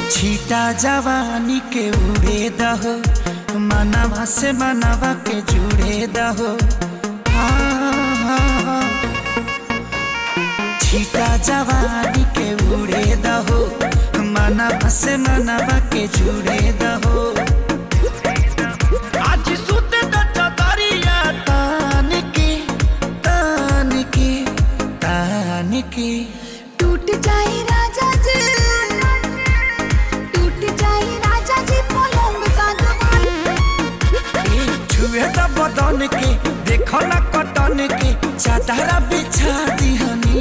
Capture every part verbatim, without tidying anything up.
छीटा जवानी के उड़े दहो, मनवा से मनवा के जुड़े दहो। छीटा जवानी के उड़े दहो, मनवा से मनवा के जुड़े दहो। आज सुते द चदरिया तान के तान के तान के। टूट जाए राजा जी, टूट जाए राजा जी पलंग सागवान। छुए द बदन के देखो ना कटन के, चादरा बिछा दिहनी।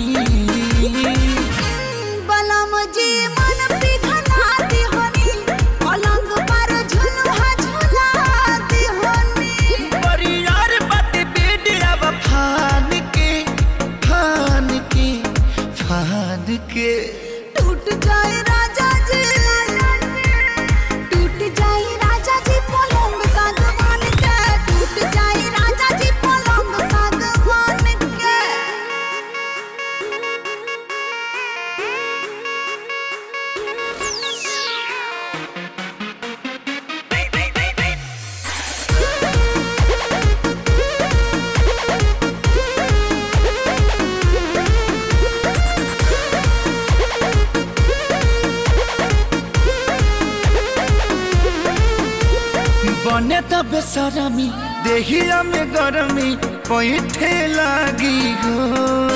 बलम जी मन पिघला दिहनी, पलंग पर झुलुहा झुला दिहनी। परियार बात बेडिया फान के फान के फान के। टूट जाए राजा जी, टूट जाए राजा जी पलंग सागवान के। टूट जाए राजा जी पलंग सागवान के। बने तो बेसरमी देहिया में गरमी पैठे लागी हो।